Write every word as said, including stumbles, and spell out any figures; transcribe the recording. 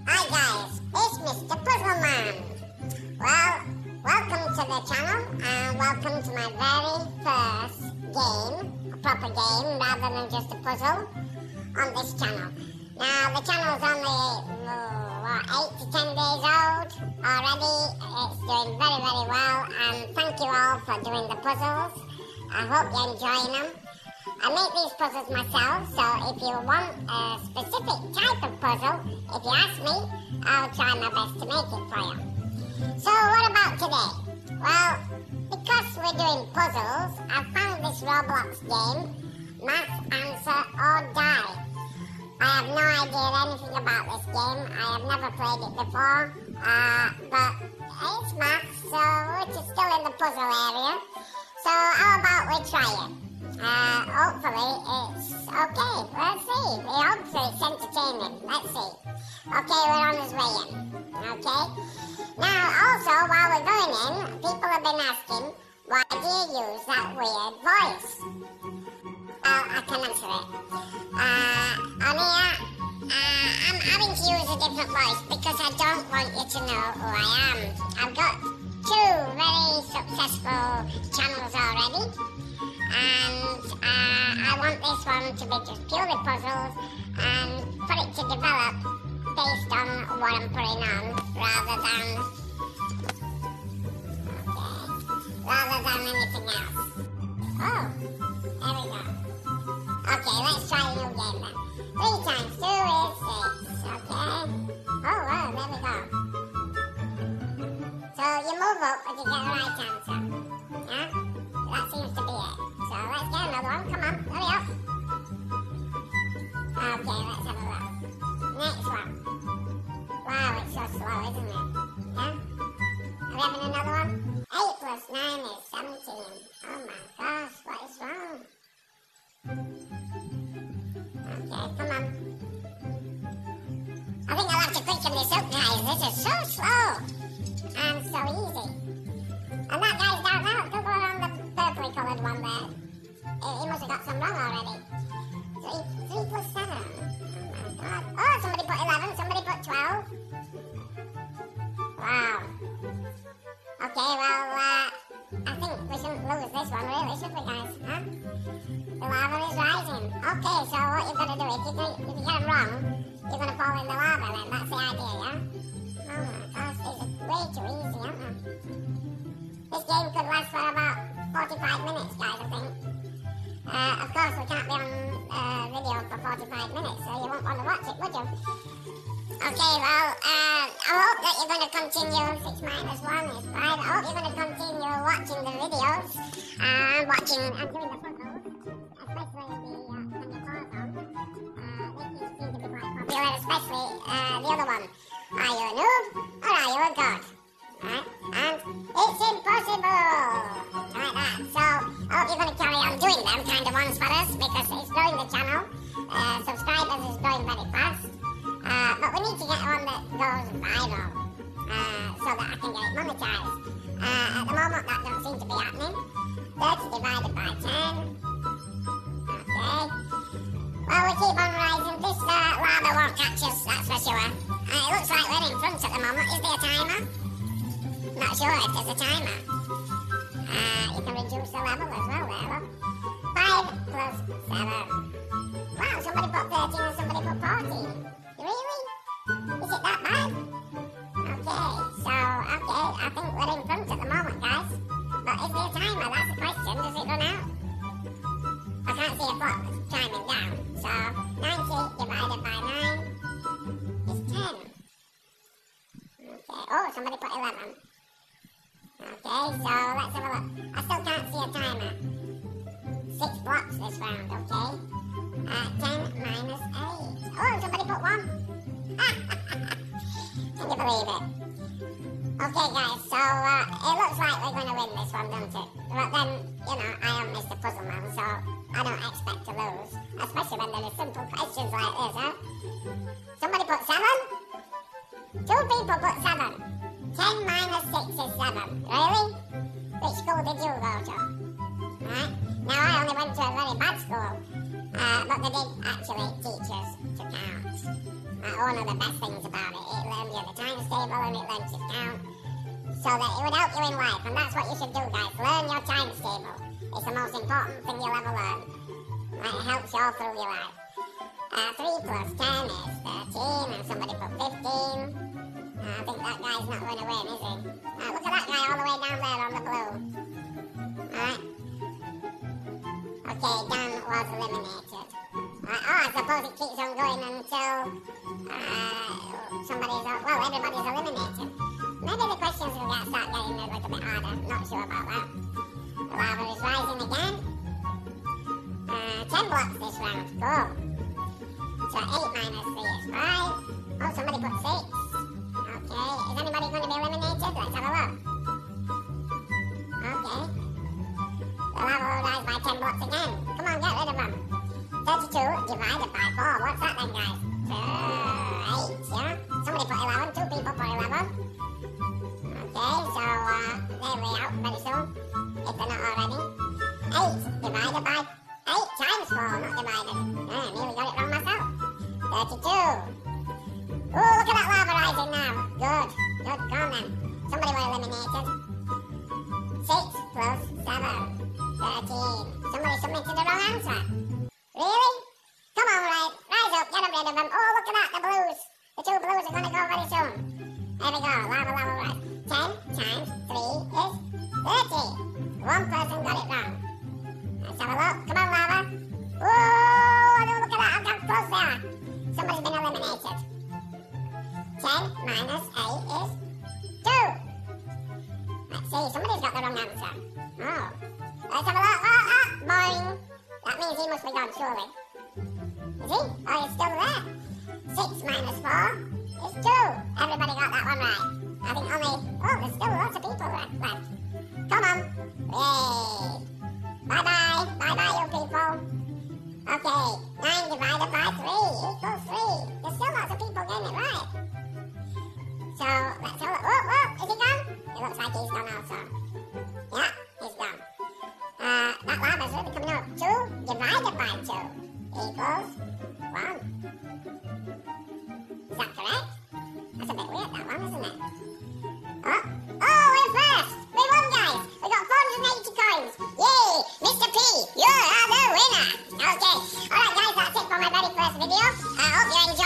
Hi guys, it's Mister Puzzleman. Well, welcome to the channel and welcome to my very first game, a proper game rather than just a puzzle on this channel. Now the channel's only uh, what, eight to ten days old already. It's doing very very well and thank you all for doing the puzzles. I hope you're enjoying them. I make these puzzles myself, so if you want a specific type of puzzle, if you ask me, I'll try my best to make it for you. So what about today? Well, because we're doing puzzles, I found this Roblox game, Math, Answer or Die. I have no idea anything about this game. I have never played it before, uh, but it's math, so we're still in the puzzle area. So how about we try it? Uh, hopefully it's okay. Let's see. We hope so. It's entertaining. Let's see. Okay, we're on his way in. Okay. Now, also, while we're going in, people have been asking, why do you use that weird voice? Well, I can answer it. Uh, on here, uh, I'm having to use a different voice because I don't want you to know who I am. I've got two very successful channels already. And uh, I want this one to be just purely puzzles and for it to develop based on what I'm putting on rather than okay, rather than anything else. Oh, there we go. Okay, let's try a new game then. Three times two is six, okay? Oh, wow, there we go. So you move up and you get the right answer, yeah? That seems to be it. So let's get another one. Come on, hurry up. Okay, let's have a look. Next one. Wow, it's so slow, isn't it? Yeah? Are we having another one? eight plus nine is seventeen. Oh my gosh, what is wrong? Okay, come on. I think I'll have to quicken this up, guys. This is so slow. And so easy. And that guy's down now. Go around the purple coloured one there. He must have got some wrong already. Three, three plus seven. Oh my god. Oh, somebody put eleven, somebody put twelve. Wow. Okay, well, uh, I think we shouldn't lose this one, really, should we, guys? Huh? The lava is rising. Okay, so what you're going to do, if you, if you get them wrong, you're going to fall in the lava then. That's the idea, yeah? Oh my gosh, these are way too easy, aren't they? This game could last for about forty-five minutes, guys, I think. Uh, of course, we can't be on uh, video for forty-five minutes, so you won't want to watch it, would you? Okay, well, uh, I hope that you're going to continue. six minus one is five. I hope you're going to continue watching the videos, and uh, watching and doing the puzzles, especially the, uh, when you pause on. Uh, they seem to be quite popular, especially uh, the other one. Are you a noob, or are you a god? Right? And it's impossible! Like that. So, I hope you're going to carry on doing them kind of ones for us because it's growing the channel. Uh, subscribers is growing very fast. Uh, but we need to get one that goes viral uh, so that I can get it monetized. Uh, at the moment, that don't seem to be happening. thirty divided by ten. Okay. Well, we keep on rising. This uh, lava won't catch us, that's for sure. Uh, it looks like we're in front at the moment. Is there a timer? Not sure if there's a timer. Uh, you can reduce the level as well there, look. five plus seven. Wow, somebody put thirteen and somebody put fourteen. Really? Is it that bad? Okay, so, okay, I think we're in front at the moment, guys. But is there a timer? That's the question. Does it run out? I can't see a clock chiming down. So, ninety divided by nine is ten. Okay, oh, somebody put eleven. Okay, so let's have a look. I still can't see a timer. Six blocks this round, okay? Uh, ten minus eight. Oh, somebody put one. Can you believe it? Okay, guys, so uh, it looks like we're going to win this one, doesn't it? But then, you know, I am Mister Puzzleman, so I don't expect to lose. Especially when there are simple questions like this, huh? Somebody put seven? Two people put seven. ten minus six is seven. Really? Which school did you go to? Right? Now, I only went to a very bad school. Uh, but they did actually teach us to count. Uh, one of the best things about it, it learns you the times table and it learns you to count. So that it would help you in life, and that's what you should do, guys. Learn your times table. It's the most important thing you'll ever learn. Right? It helps you all through your life. Uh, three plus ten is thirteen, and somebody put fifteen. Uh, I think that guy's not going to win, is he? Uh, look at that guy all the way down there on the blue. Alright. Okay, Dan was eliminated. Right. Oh, I suppose it keeps on going until uh, somebody's, well, everybody's eliminated. Maybe the questions will get start getting a little bit harder. Not sure about that. The lava is rising again. Uh, ten blocks this round. Cool. So eight minus three is five. Oh, somebody put six. Okay. Is anybody going to be eliminated? Let's have a look. Okay. The lava will rise by ten blocks again. Come on, get rid of them. thirty-two divided by four. What's that then, guys? Uh, eight, yeah? Somebody put eleven. Two people put eleven. Okay, so uh, they'll be out very soon, if they're not already. eight divided by eight times four, not divided. Yeah, nearly got it wrong myself. thirty-two. Ooh, look at that lava rising now. Good, good, go on then. Somebody was eliminated. six plus seven. thirteen. Somebody submitted the wrong answer. Really? Come on, right, rise up, get rid of them. Oh, look at that, the blues. The two blues are going to go very soon. There we go, lava, lava, rise. ten times three is thirty. One person got it wrong. Let's have a look. Come on, lava. Whoa, look at that. How close they are. Somebody's been eliminated. ten minus eight is two. Let's see. Somebody's got the wrong answer. Oh. Let's have a look. Oh, oh, boing. That means he must be gone, surely. Is he? Oh, he's still there. six minus four is two. Everybody got that one right. I think only, oh, there's still lots of people left. Come on. Yay. Bye-bye. Bye-bye, you people. Okay, nine divided by three equals three. There's still lots of people getting it right. So, let's have a look. Oh, oh, is he gone? It looks like he's gone also. Yeah, he's gone. Uh, that lava's really coming out. two divided by two equals one. Is that correct? That's a bit weird, that one, isn't it? Oh, oh, we're first! We won, guys! We got four hundred eighty coins! Yay! Mister P, you are the winner! Okay, alright guys, that's it for my very first video. I hope you enjoyed